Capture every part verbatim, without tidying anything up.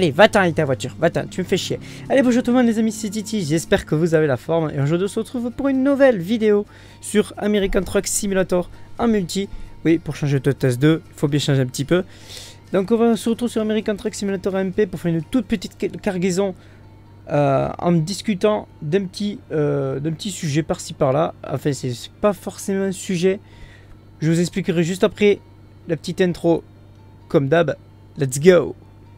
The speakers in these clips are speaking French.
allez, va-t'en avec ta voiture, va-t'en, tu me fais chier. Allez, bonjour tout le monde les amis, c'est Titi, j'espère que vous avez la forme. Et aujourd'hui on se retrouve pour une nouvelle vidéo sur American Truck Simulator en multi. Oui, pour changer de test deux, il faut bien changer un petit peu. Donc on va se retrouver sur American Truck Simulator M P pour faire une toute petite cargaison euh, en discutant d'un petit, euh, d'un petit sujet par-ci par-là. Enfin, c'est pas forcément un sujet. Je vous expliquerai juste après la petite intro, comme d'hab. Let's go!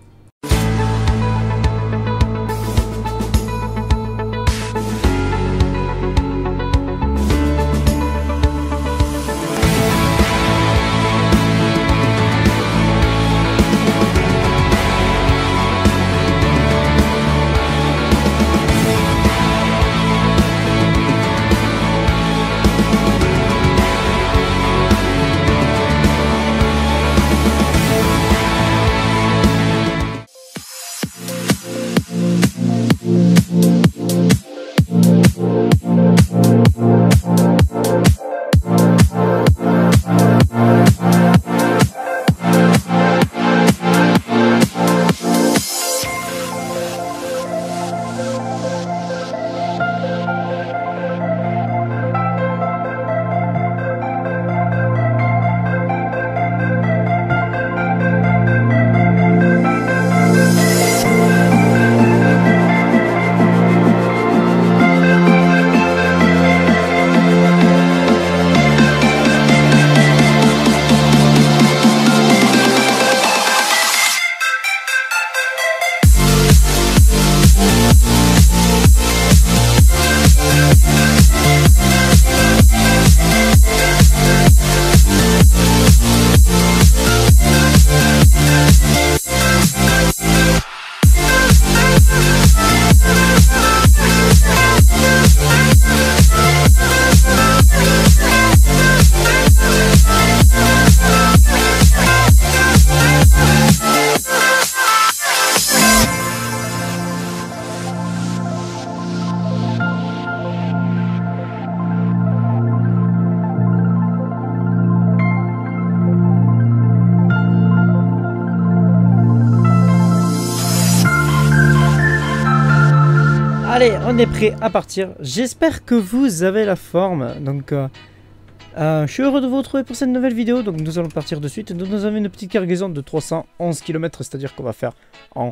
Allez, on est prêt à partir. J'espère que vous avez la forme. Donc, euh, euh, je suis heureux de vous retrouver pour cette nouvelle vidéo. Donc, nous allons partir de suite. Donc, nous avons une petite cargaison de trois cent onze kilomètres, c'est-à-dire qu'on va faire en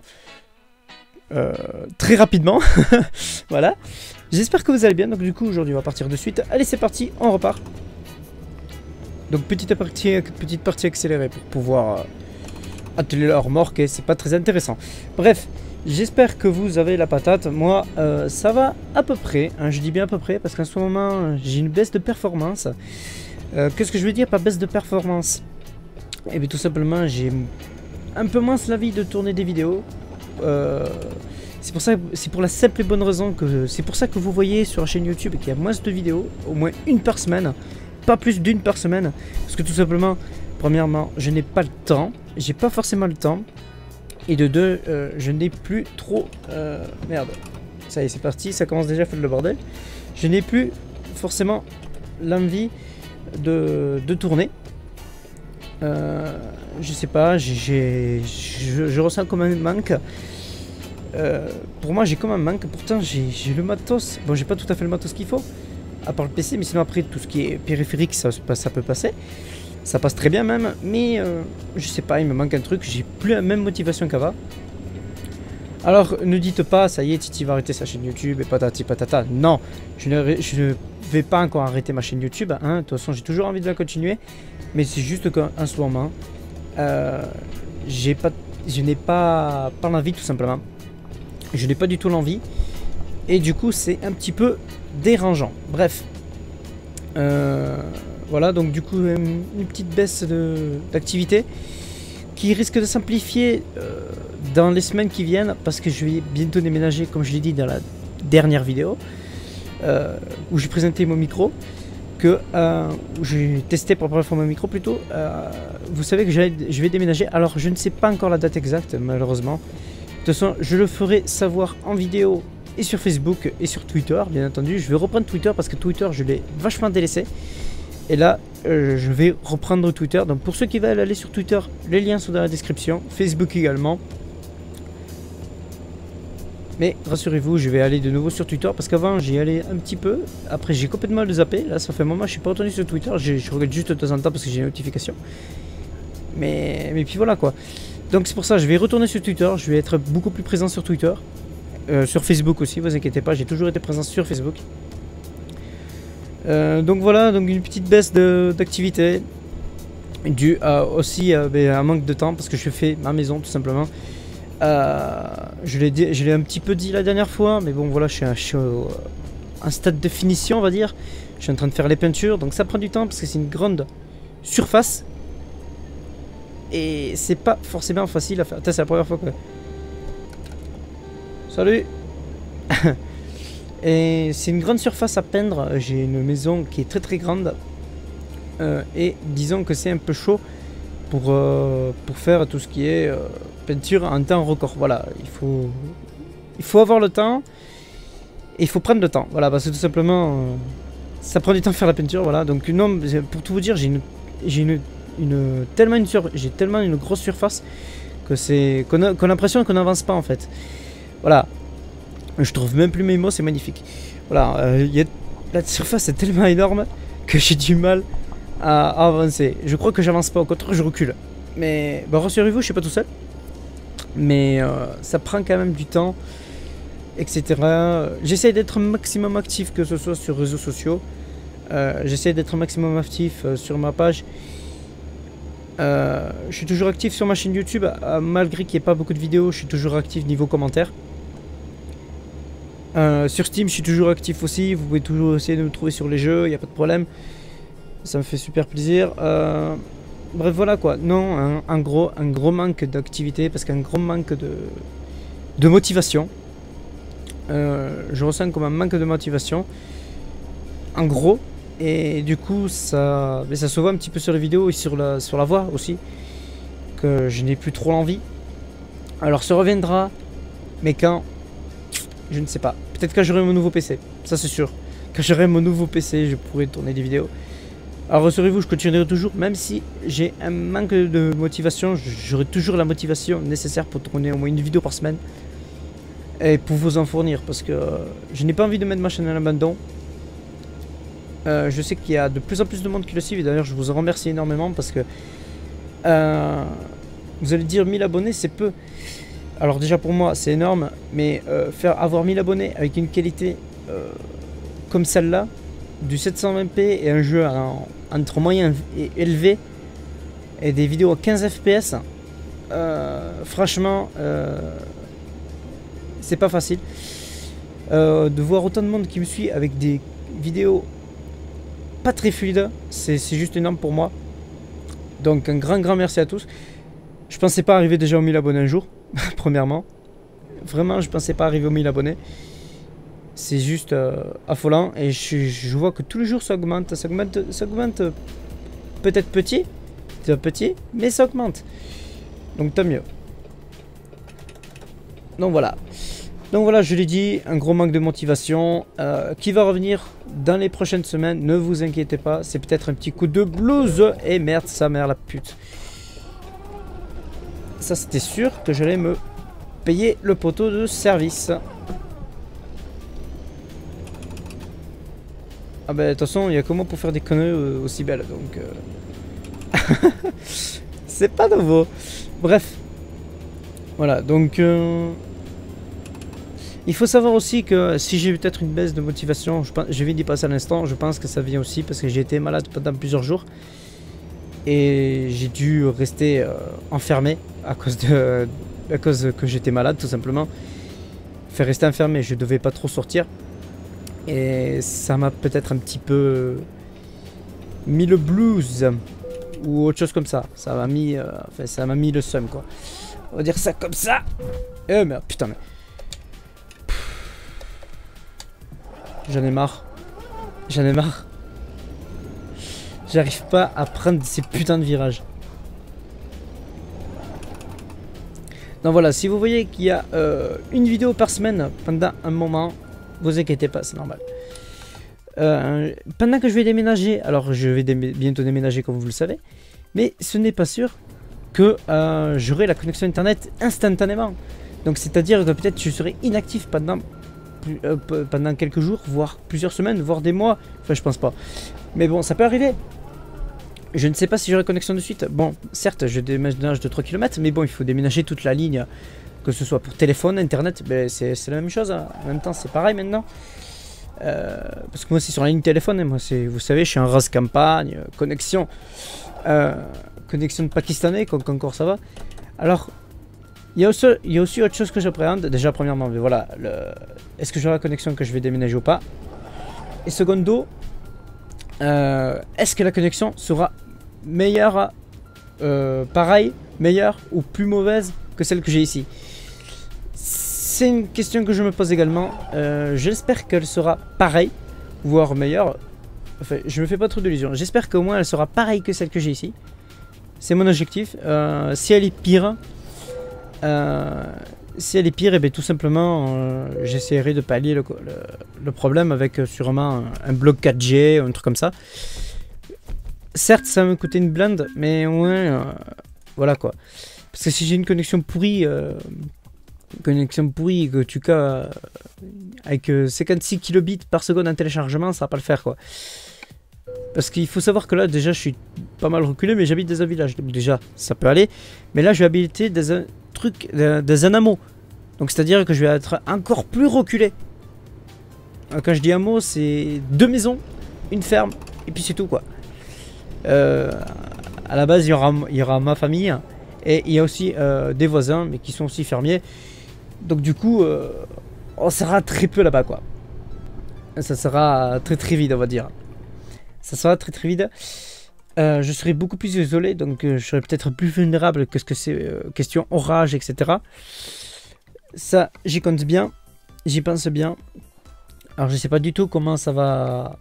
euh, très rapidement. Voilà. J'espère que vous allez bien. Donc, du coup, aujourd'hui, on va partir de suite. Allez, c'est parti, on repart. Donc, petite partie, petite partie accélérée pour pouvoir euh, atteler la remorque. Et c'est pas très intéressant. Bref. J'espère que vous avez la patate. Moi, euh, ça va à peu près. Hein, je dis bien à peu près parce qu'en ce moment, j'ai une baisse de performance. Euh, Qu'est-ce que je veux dire par baisse de performance? Eh bien, tout simplement, j'ai un peu moins l'envie de tourner des vidéos. Euh, c'est pour ça, c'est pour la simple et bonne raison que c'est pour ça que vous voyez sur la chaîne YouTube qu'il y a moins de vidéos, au moins une par semaine, pas plus d'une par semaine, parce que tout simplement, premièrement, je n'ai pas le temps. J'ai pas forcément le temps. Et de deux, euh, je n'ai plus trop... Euh, merde, ça y est, c'est parti, ça commence déjà à faire le bordel. Je n'ai plus forcément l'envie de, de tourner. Euh, je sais pas, j'ai, je, je ressens comme un manque. Euh, pour moi, j'ai comme un manque, pourtant j'ai le matos. Bon, j'ai pas tout à fait le matos qu'il faut, à part le P C, mais sinon après, tout ce qui est périphérique, ça, ça peut passer. Ça passe très bien même, mais euh, je sais pas, il me manque un truc, j'ai plus la même motivation qu'avant. Alors ne dites pas, ça y est, Titi va arrêter sa chaîne YouTube et patati patata. Non, je ne, je ne vais pas encore arrêter ma chaîne YouTube, hein. De toute façon j'ai toujours envie de la continuer. Mais c'est juste qu'en ce moment, euh, j'ai pas, je n'ai pas, pas l'envie tout simplement. Je n'ai pas du tout l'envie. Et du coup c'est un petit peu dérangeant. Bref. Euh... Voilà, donc du coup, une petite baisse d'activité qui risque de s'amplifier euh, dans les semaines qui viennent parce que je vais bientôt déménager, comme je l'ai dit dans la dernière vidéo, euh, où j'ai présenté mon micro, que euh, j'ai testé pour la première fois mon micro plutôt. Euh, vous savez que je vais déménager, alors je ne sais pas encore la date exacte, malheureusement. De toute façon, je le ferai savoir en vidéo et sur Facebook et sur Twitter, bien entendu. Je vais reprendre Twitter parce que Twitter, je l'ai vachement délaissé. Et là, euh, je vais reprendre Twitter. Donc pour ceux qui veulent aller sur Twitter, les liens sont dans la description. Facebook également. Mais rassurez-vous, je vais aller de nouveau sur Twitter parce qu'avant j'y allais un petit peu. Après j'ai complètement le zappé. Là ça fait un moment, je suis pas retourné sur Twitter. Je regarde juste de temps en temps parce que j'ai une notification. Mais, mais puis voilà quoi. Donc c'est pour ça, je vais retourner sur Twitter. Je vais être beaucoup plus présent sur Twitter. Euh, sur Facebook aussi, vous inquiétez pas, j'ai toujours été présent sur Facebook. Euh, donc voilà, donc une petite baisse d'activité. Dû à, aussi à ben, un manque de temps parce que je fais ma maison tout simplement. Euh, je l'ai un petit peu dit la dernière fois, mais bon voilà, je suis, à, je suis au, un stade de finition on va dire. Je suis en train de faire les peintures, donc ça prend du temps parce que c'est une grande surface. Et c'est pas forcément facile à faire. C'est la première fois que... Salut. Et c'est une grande surface à peindre. J'ai une maison qui est très très grande. Euh, et disons que c'est un peu chaud pour, euh, pour faire tout ce qui est euh, peinture en temps record. Voilà, il faut, il faut avoir le temps et il faut prendre le temps. Voilà, parce que tout simplement, euh, ça prend du temps de faire la peinture. Voilà, donc non, pour tout vous dire, j'ai une, j'ai une, une, tellement une sur, j'ai tellement une grosse surface que c'est qu'on a, qu'on a l'impression qu'on n'avance pas en fait. Voilà, je trouve même plus mes mots, c'est magnifique. Voilà, euh, y a, la surface est tellement énorme que j'ai du mal à, à avancer. Je crois que j'avance pas, au contraire je recule. Mais bah, rassurez-vous, je suis pas tout seul. Mais euh, ça prend quand même du temps, et cetera. J'essaie d'être un maximum actif, que ce soit sur les réseaux sociaux. Euh, J'essaie d'être un maximum actif euh, sur ma page. Euh, je suis toujours actif sur ma chaîne YouTube, euh, malgré qu'il n'y ait pas beaucoup de vidéos, je suis toujours actif niveau commentaires. Euh, sur Steam, je suis toujours actif aussi. Vous pouvez toujours essayer de me trouver sur les jeux, il n'y a pas de problème. Ça me fait super plaisir. Euh, bref, voilà quoi. Non, un, un, gros, un gros manque d'activité, parce qu'un gros manque de, de motivation. Euh, je ressens comme un manque de motivation. En gros. Et du coup, ça, mais ça se voit un petit peu sur les vidéos et sur la, sur la voix aussi. Que je n'ai plus trop l'envie. Alors, ça reviendra. Mais quand? Je ne sais pas. Peut-être quand j'aurai mon nouveau P C. Ça, c'est sûr. Quand j'aurai mon nouveau P C, je pourrai tourner des vidéos. Alors, rassurez-vous, je continuerai toujours. Même si j'ai un manque de motivation, j'aurai toujours la motivation nécessaire pour tourner au moins une vidéo par semaine. Et pour vous en fournir. Parce que euh, je n'ai pas envie de mettre ma chaîne à l'abandon. Euh, je sais qu'il y a de plus en plus de monde qui le suit. Et d'ailleurs, je vous en remercie énormément. Parce que... Euh, vous allez dire mille abonnés, c'est peu. Alors déjà pour moi c'est énorme, mais euh, faire avoir mille abonnés avec une qualité euh, comme celle-là, du sept cent vingt p et un jeu en, entre moyen et élevé, et des vidéos à quinze F P S, euh, franchement, euh, c'est pas facile. Euh, de voir autant de monde qui me suit avec des vidéos pas très fluides, c'est juste énorme pour moi. Donc un grand grand merci à tous. Je pensais pas arriver déjà aux mille abonnés un jour. Premièrement, vraiment je pensais pas arriver aux mille abonnés. C'est juste euh, affolant. Et je, je vois que tous les jours ça augmente. Ça augmente, ça augmente peut-être petit, petit, mais ça augmente. Donc tant mieux. Donc voilà. Donc voilà, je l'ai dit, un gros manque de motivation euh, qui va revenir dans les prochaines semaines. Ne vous inquiétez pas, c'est peut-être un petit coup de blues. Et merde, sa mère la pute. Ça c'était sûr que j'allais me payer le poteau de service. Ah bah de toute façon il y a que moi pour faire des conneries euh, aussi belles, donc euh... c'est pas nouveau. Bref, voilà, donc euh... il faut savoir aussi que si j'ai peut-être une baisse de motivation, je, pense, je viens d'y passer à l'instant, je pense que ça vient aussi parce que j'ai été malade pendant plusieurs jours. Et j'ai dû rester euh, enfermé à cause de à cause que j'étais malade tout simplement. Faire rester enfermé, je devais pas trop sortir. Et ça m'a peut-être un petit peu mis le blues ou autre chose comme ça. Ça m'a mis, euh, enfin ça m'a mis le seum quoi. On va dire ça comme ça. Eh merde, putain mais. J'en ai marre. J'en ai marre. J'arrive pas à prendre ces putains de virages. Donc voilà, si vous voyez qu'il y a euh, une vidéo par semaine pendant un moment, vous inquiétez pas, c'est normal. Euh, pendant que je vais déménager, alors je vais dé bientôt déménager comme vous le savez, mais ce n'est pas sûr que euh, j'aurai la connexion internet instantanément. Donc c'est-à-dire que peut-être je serai inactif pendant, euh, pendant quelques jours, voire plusieurs semaines, voire des mois. Enfin, je pense pas. Mais bon, ça peut arriver. Je ne sais pas si j'aurai connexion de suite. Bon, certes, je déménage de trois kilomètres, mais bon, il faut déménager toute la ligne. Que ce soit pour téléphone, internet, ben c'est la même chose. Hein. En même temps, c'est pareil maintenant. Euh, parce que moi, c'est sur la ligne téléphone. Et moi, c'est, vous savez, je suis en rase campagne, euh, connexion. Euh, connexion de pakistanais, donc encore ça va. Alors, il y a aussi, il y a aussi autre chose que j'appréhende. Déjà, premièrement, mais voilà, est-ce que j'aurai la connexion que je vais déménager ou pas? Et secondo, euh, est-ce que la connexion sera meilleure, euh, pareille, meilleure ou plus mauvaise que celle que j'ai ici? C'est une question que je me pose également. Euh, J'espère qu'elle sera pareille, voire meilleure. Enfin, je me fais pas trop d'illusions. J'espère qu'au moins elle sera pareille que celle que j'ai ici. C'est mon objectif. Euh, si elle est pire, euh, si elle est pire, et bien tout simplement, euh, j'essaierai de pallier le, le, le problème avec euh, sûrement un, un bloc quatre G, un truc comme ça. Certes, ça va me coûter une blinde, mais au moins, euh, voilà quoi. Parce que si j'ai une connexion pourrie, euh, connexion pourrie, que tu cas euh, avec euh, cinquante-six kilobits par seconde en téléchargement, ça va pas le faire quoi. Parce qu'il faut savoir que là déjà je suis pas mal reculé, mais j'habite dans un village, donc déjà ça peut aller. Mais là je vais habiter dans un truc, dans un hameau. Donc c'est à dire que je vais être encore plus reculé. Quand je dis hameau, c'est deux maisons, une ferme, et puis c'est tout quoi. Euh, à la base il y aura, il y aura ma famille. Et il y a aussi euh, des voisins, mais qui sont aussi fermiers. Donc du coup, euh, on sera très peu là-bas, quoi. Ça sera très très vide, on va dire. Ça sera très très vide. Euh, je serai beaucoup plus isolé, donc euh, je serai peut-être plus vulnérable que ce que c'est euh, question orage, et cetera. Ça, j'y compte bien. J'y pense bien. Alors je sais pas du tout comment ça va...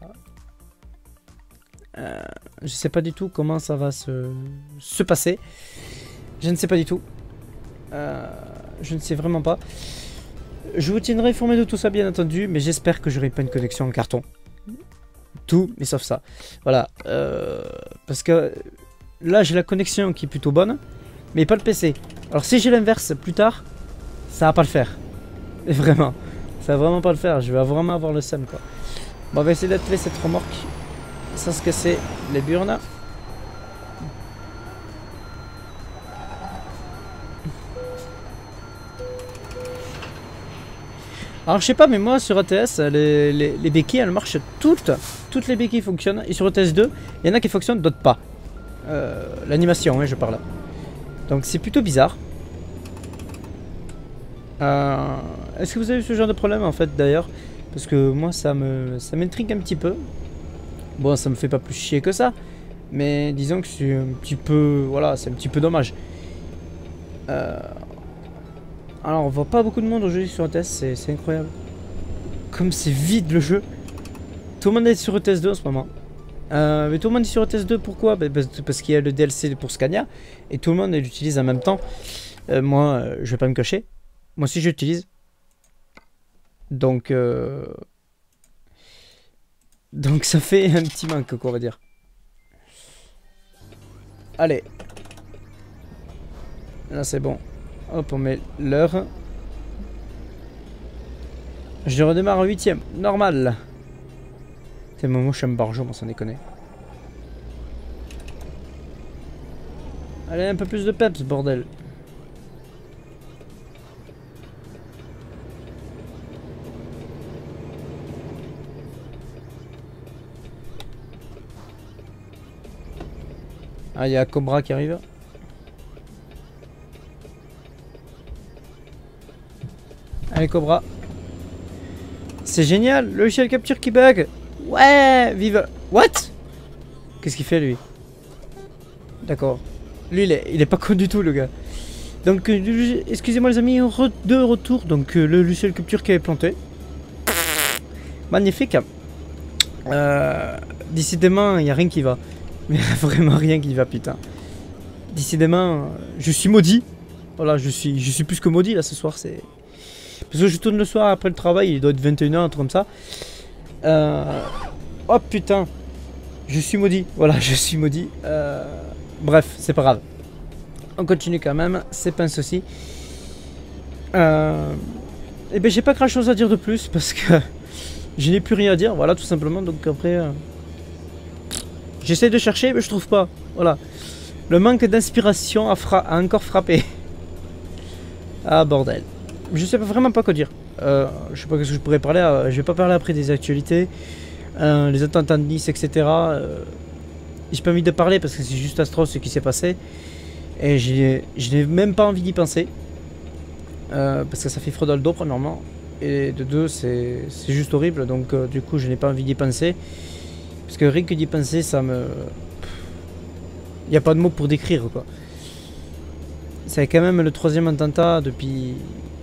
Euh, je sais pas du tout comment ça va se, se passer. Je ne sais pas du tout. Euh, je ne sais vraiment pas. Je vous tiendrai informé de tout ça, bien entendu, mais j'espère que j'aurai pas une connexion en carton. Tout, mais sauf ça. Voilà. Euh, parce que là, j'ai la connexion qui est plutôt bonne, mais pas le P C. Alors, si j'ai l'inverse plus tard, ça va pas le faire. Et vraiment. Ça va vraiment pas le faire. Je vais vraiment avoir le seum, quoi. Bon, on va essayer d'atteler cette remorque sans se casser les burnes. Alors je sais pas, mais moi sur A T S, les, les, les béquilles elles marchent toutes. Toutes les béquilles fonctionnent. Et sur A T S deux, il y en a qui fonctionnent, d'autres pas. Euh, L'animation, hein, je parle. Donc c'est plutôt bizarre. Euh, Est-ce que vous avez eu ce genre de problème en fait d'ailleurs? Parce que moi ça me ça m'intrigue un petit peu. Bon, ça me fait pas plus chier que ça. Mais disons que c'est un petit peu... Voilà, c'est un petit peu dommage. Euh... Alors on voit pas beaucoup de monde aujourd'hui sur E T S, c'est incroyable. Comme c'est vide le jeu. Tout le monde est sur E T S deux en ce moment. Euh, mais tout le monde est sur E T S deux, pourquoi? Bah, parce qu'il y a le D L C pour Scania. Et tout le monde l'utilise en même temps. Euh, moi, euh, je vais pas me cacher. Moi aussi j'utilise. Donc... Euh... Donc ça fait un petit manque quoi on va dire. Allez. Là c'est bon. Hop, on met l'heure. Je redémarre en huitième. Normal. C'est le moment où je suis un barjo, on s'en déconne. Allez, un peu plus de peps, bordel. Ah, il y a Cobra qui arrive. Allez Cobra. C'est génial, le logiciel capture qui bug. Ouais, vive. What? Qu'est-ce qu'il fait lui? D'accord. Lui il est, il est pas con du tout le gars. Donc euh, excusez-moi les amis, re de retour. Donc euh, le logiciel capture qui avait planté. Magnifique. Euh, décidément il n'y a rien qui va. Mais vraiment rien qui va putain. Décidément je suis maudit. Voilà, je suis, je suis plus que maudit là ce soir, c'est... Parce que je tourne le soir après le travail, il doit être vingt et une heures, un truc comme ça. Euh... Oh putain. Je suis maudit. Voilà, je suis maudit. Euh... Bref, c'est pas grave. On continue quand même, c'est pas un souci. Euh, et ben j'ai pas grand chose à dire de plus parce que je n'ai plus rien à dire, voilà tout simplement. Donc après, euh, j'essaie de chercher mais je trouve pas. Voilà, le manque d'inspiration a, a encore frappé. Ah bordel, je sais pas, vraiment pas quoi dire. Euh, je sais pas ce que je pourrais parler. Euh, je vais pas parler après des actualités, euh, les attentats de Nice, et cetera. Euh, j'ai pas envie de parler parce que c'est juste atroce ce qui s'est passé et je n'ai même pas envie d'y penser. Euh, parce que ça fait froid dans le dos premièrement, et de deux c'est juste horrible, donc euh, du coup je n'ai pas envie d'y penser, parce que rien que d'y penser ça me... Il n'y a pas de mots pour décrire quoi. C'est quand même le troisième attentat depuis...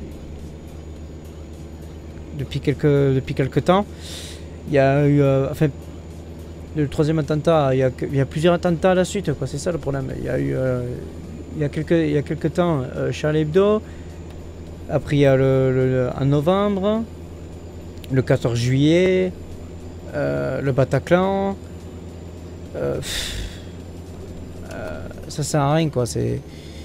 Depuis quelques, depuis quelques temps. Il y a eu... Euh, enfin... Le troisième attentat, il y, a, il y a plusieurs attentats à la suite quoi, c'est ça le problème. Il y a eu... Euh, il, y a quelques, il y a quelques temps euh, Charlie Hebdo. Après il y a le, le, le en novembre, le quatorze juillet, euh, le Bataclan. Euh, euh, ça sert à rien quoi, c'est...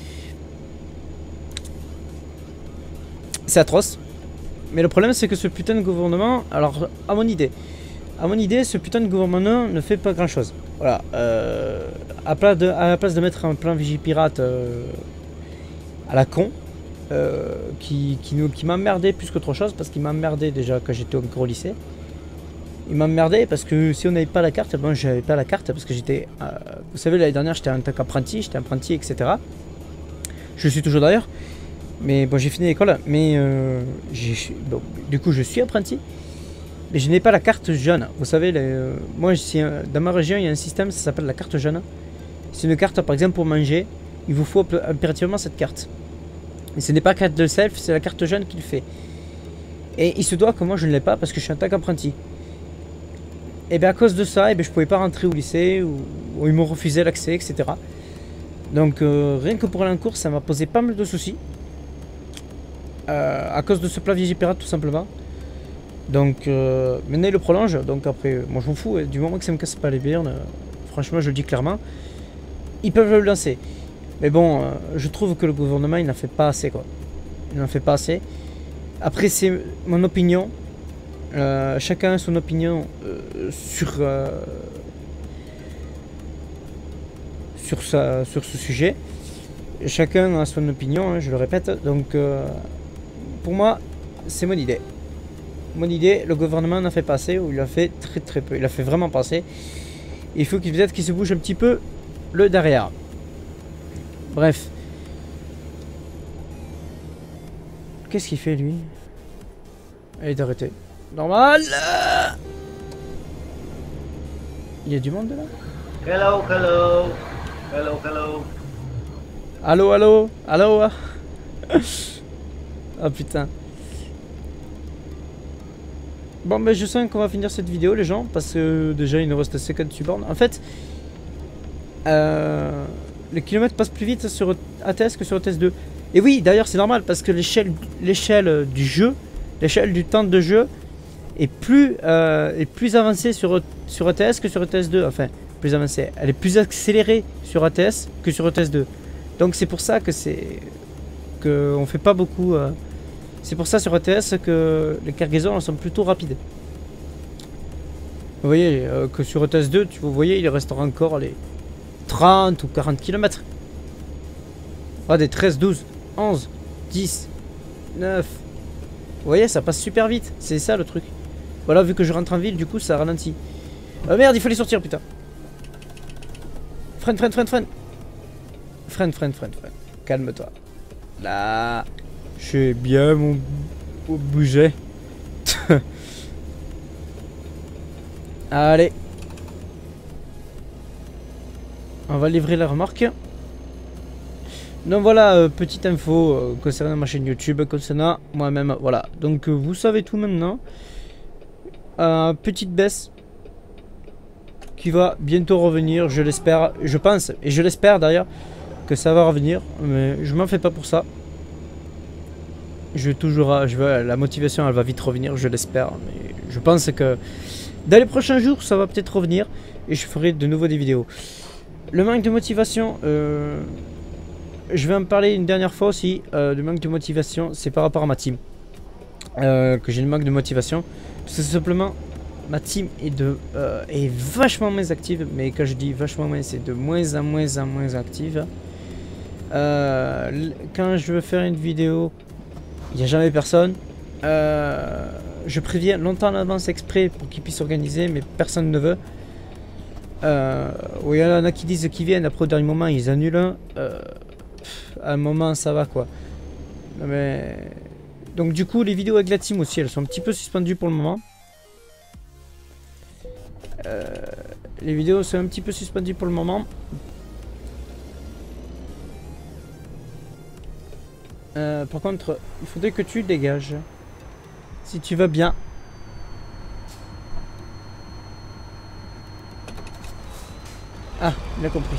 C'est atroce. Mais le problème c'est que ce putain de gouvernement, alors à mon idée, à mon idée ce putain de gouvernement ne fait pas grand chose. Voilà, euh, à, place de, à la place de mettre un plan Vigipirate euh, à la con, Euh, qui, qui, qui m'emmerdait plus qu'autre chose, parce qu'il m'emmerdait déjà quand j'étais encore au lycée. Il m'emmerdait parce que si on n'avait pas la carte, bon j'avais pas la carte parce que j'étais, euh, vous savez l'année dernière j'étais en tant qu'apprenti, j'étais apprenti et cetera. Je suis toujours d'ailleurs, mais bon j'ai fini l'école, mais euh, bon, du coup je suis apprenti, mais je n'ai pas la carte jeune. Vous savez, les, euh, moi si, euh, dans ma région il y a un système, ça s'appelle la carte jeune. C'est une carte par exemple pour manger, il vous faut impérativement cette carte. Et ce n'est pas la carte de self, c'est la carte jeune qui le fait. Et il se doit que moi je ne l'ai pas parce que je suis en tant qu'apprenti. Et bien à cause de ça, et bien je pouvais pas rentrer au lycée, ou, ou ils m'ont refusé l'accès, et cetera. Donc euh, rien que pour aller en cours, ça m'a posé pas mal de soucis. Euh, à cause de ce plat Vigipirate tout simplement. Donc euh, maintenant il le prolonge, donc après, moi je m'en fous, et du moment que ça me casse pas les burnes, euh, franchement je le dis clairement, ils peuvent le lancer. Mais bon, euh, je trouve que le gouvernement il n'en fait pas assez quoi. Il n'en fait pas assez. Après c'est mon opinion. Euh, chacun a son opinion euh, sur euh, sur ça, sur ce sujet. Chacun a son opinion, hein, je le répète. Donc euh, pour moi, c'est mon idée. Mon idée, le gouvernement n'en fait pas assez, ou il a fait très très peu. Il a fait vraiment pas assez. Il faut qu'il peut-être qu'il se bouge un petit peu le derrière. Bref. Qu'est-ce qu'il fait lui? Allez, d'arrêter. Normal. Il y a du monde là? Hello, hello. Hello, hello. Allo, allo, allo. Ah putain. Bon, mais je sens qu'on va finir cette vidéo, les gens, parce que déjà il nous reste cinquante-huit bornes. En fait, euh, le kilomètre passe plus vite sur A T S que sur A T S deux. Et oui, d'ailleurs, c'est normal parce que l'échelle l'échelle du jeu, l'échelle du temps de jeu est plus, euh, est plus avancée sur, sur A T S que sur A T S deux. Enfin, plus avancée. Elle est plus accélérée sur A T S que sur A T S deux. Donc c'est pour ça que c'est que on fait pas beaucoup. Euh, c'est pour ça sur A T S que les cargaisons sont plutôt rapides. Vous voyez euh, que sur A T S deux, tu, vous voyez, il restera encore les trente ou quarante kilomètres. Ah, des treize, douze, onze, dix, neuf. Vous voyez, ça passe super vite. C'est ça le truc. Voilà, vu que je rentre en ville, du coup, ça ralentit. Oh merde, il fallait sortir, putain. Freine, freine, freine, freine. Freine, freine, freine, freine. Calme-toi. Là. J'ai bien mon bouger. Allez. On va livrer la remorque. Donc voilà, euh, petite info euh, concernant ma chaîne YouTube, concernant moi-même. Voilà, donc euh, vous savez tout maintenant. Euh, petite baisse qui va bientôt revenir, je l'espère, je pense, et je l'espère d'ailleurs que ça va revenir, mais je m'en fais pas pour ça. Je vais toujours, je veux, la motivation elle va vite revenir, je l'espère, mais je pense que dans les prochains jours ça va peut-être revenir et je ferai de nouveau des vidéos. Le manque de motivation, euh, je vais en parler une dernière fois aussi, euh, du manque de motivation, c'est par rapport à ma team. Euh, que j'ai le manque de motivation. Parce que c'est simplement, ma team est, de, euh, est vachement moins active. Mais quand je dis vachement moins, c'est de moins en moins en moins active. Euh, quand je veux faire une vidéo, il n'y a jamais personne. Euh, je préviens longtemps en avance exprès pour qu'ils puissent organiser, mais personne ne veut. Euh, oui, il y en a qui disent qu'ils viennent, après au dernier moment ils annulent. Euh, à un moment ça va quoi. Mais... Donc du coup les vidéos avec la team aussi elles sont un petit peu suspendues pour le moment. Euh, les vidéos sont un petit peu suspendues pour le moment. Euh, par contre il faudrait que tu dégages. Si tu vas bien. Ah, il a compris.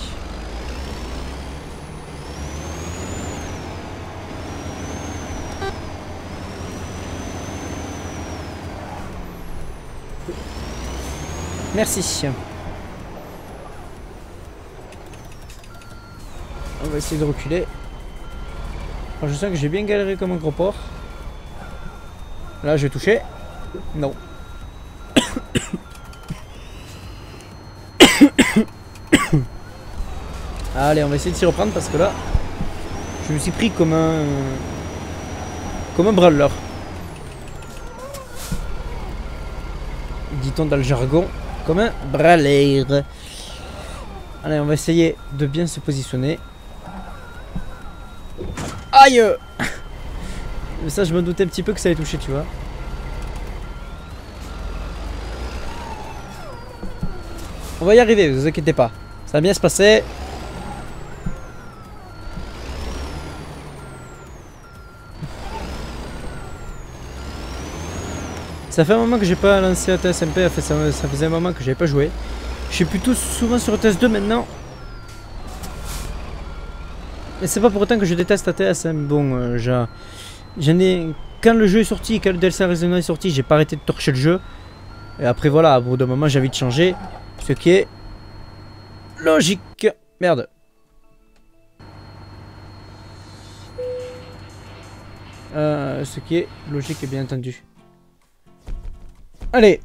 Merci. On va essayer de reculer. Alors, je sens que j'ai bien galéré comme un gros porc. Là, je vais toucher. Non. Allez, on va essayer de s'y reprendre parce que là, je me suis pris comme un... Comme un brawler. Dit-on dans le jargon. Comme un brawler. Allez, on va essayer de bien se positionner. Aïe! Mais ça, je me doutais un petit peu que ça allait toucher, tu vois. On va y arriver, vous inquiétez pas. Ça va bien se passer. Ça fait un moment que j'ai pas lancé A T S M P, ça, ça faisait un moment que j'avais pas joué. Je suis plutôt souvent sur A T S deux maintenant. Et c'est pas pour autant que je déteste A T S. Hein. Bon, euh, j'en ai... Quand le jeu est sorti, quand le D L C Arizona est sorti, j'ai pas arrêté de torcher le jeu. Et après voilà, au bout d'un moment j'ai envie de changer. Ce qui est logique. Merde. Euh, ce qui est logique et bien entendu. Allez.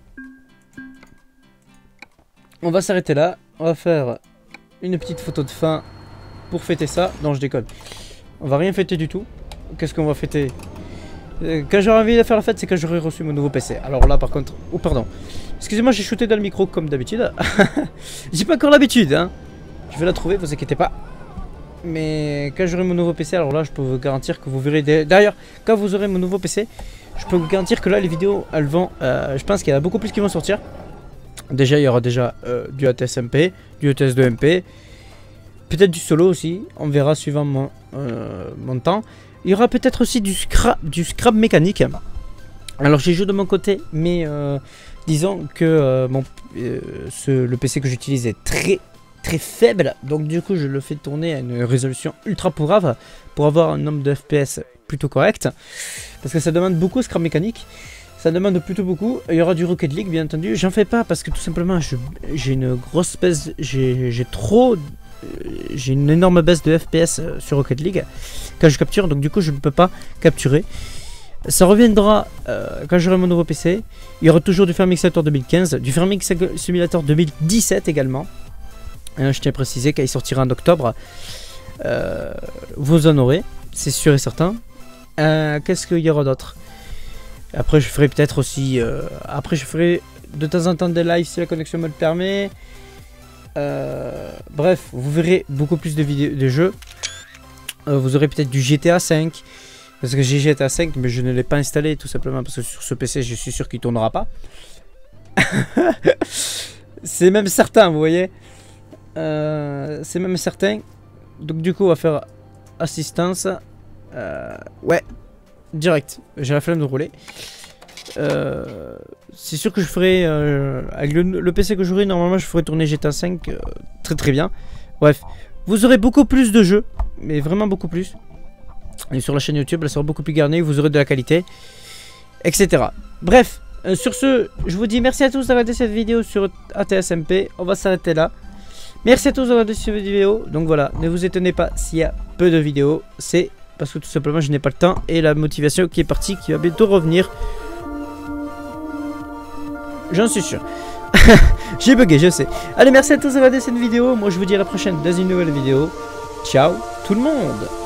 On va s'arrêter là. On va faire une petite photo de fin pour fêter ça. Non, je déconne. On va rien fêter du tout. Qu'est-ce qu'on va fêter? Quand j'aurai envie de faire la fête, c'est quand j'aurai reçu mon nouveau P C. Alors là, par contre... Oh, pardon. Excusez-moi, j'ai shooté dans le micro comme d'habitude. J'ai pas encore l'habitude, hein. Je vais la trouver, vous inquiétez pas. Mais quand j'aurai mon nouveau P C, alors là, je peux vous garantir que vous verrez... Des... D'ailleurs, quand vous aurez mon nouveau P C, je peux vous garantir que là, les vidéos, elles vont... Euh, je pense qu'il y en a beaucoup plus qui vont sortir. Déjà, il y aura déjà euh, du A T S M P, du A T S deux M P. Peut-être du solo aussi. On verra suivant mon, euh, mon temps. Il y aura peut-être aussi du scrap, du scrap mécanique. Alors, j'ai joué de mon côté, mais... Euh, disons que euh, mon, euh, ce, le P C que j'utilise est très très faible, donc du coup je le fais tourner à une résolution ultra pourrave pour avoir un nombre de F P S plutôt correct, parce que ça demande beaucoup scrap mécanique, ça demande plutôt beaucoup. Il y aura du Rocket League bien entendu, j'en fais pas parce que tout simplement j'ai une grosse baisse, j'ai trop, j'ai une énorme baisse de F P S sur Rocket League quand je capture, donc du coup je ne peux pas capturer. Ça reviendra euh, quand j'aurai mon nouveau P C. Il y aura toujours du Farming Simulator deux mille quinze, du Farming Simulator deux mille dix-sept également. Euh, je tiens à préciser qu'il sortira en octobre. Euh, vous en aurez, c'est sûr et certain. Euh, Qu'est-ce qu'il y aura d'autre? Après, je ferai peut-être aussi. Euh, après, je ferai de temps en temps des lives si la connexion me le permet. Euh, bref, vous verrez beaucoup plus de vidéos, de jeux. Euh, vous aurez peut-être du G T A cinq. Parce que j'ai G T A cinq, mais je ne l'ai pas installé tout simplement parce que sur ce P C, je suis sûr qu'il tournera pas. C'est même certain, vous voyez. Euh, C'est même certain. Donc du coup, on va faire assistance. Euh, ouais, direct. J'ai la flemme de rouler. Euh, C'est sûr que je ferai... Euh, avec le, le P C que j'aurai, normalement, je ferai tourner G T A cinq euh, très très bien. Bref, vous aurez beaucoup plus de jeux. Mais vraiment beaucoup plus. Et sur la chaîne YouTube, elle sera beaucoup plus garnie, vous aurez de la qualité, et cetera. Bref, euh, sur ce, je vous dis merci à tous d'avoir regardé cette vidéo sur A T S M P. On va s'arrêter là. Merci à tous d'avoir regardé cette vidéo. Donc voilà, ne vous étonnez pas s'il y a peu de vidéos, c'est parce que tout simplement je n'ai pas le temps et la motivation qui est partie, qui va bientôt revenir. J'en suis sûr. J'ai bugué, je sais. Allez, merci à tous d'avoir regardé cette vidéo. Moi, je vous dis à la prochaine dans une nouvelle vidéo. Ciao tout le monde.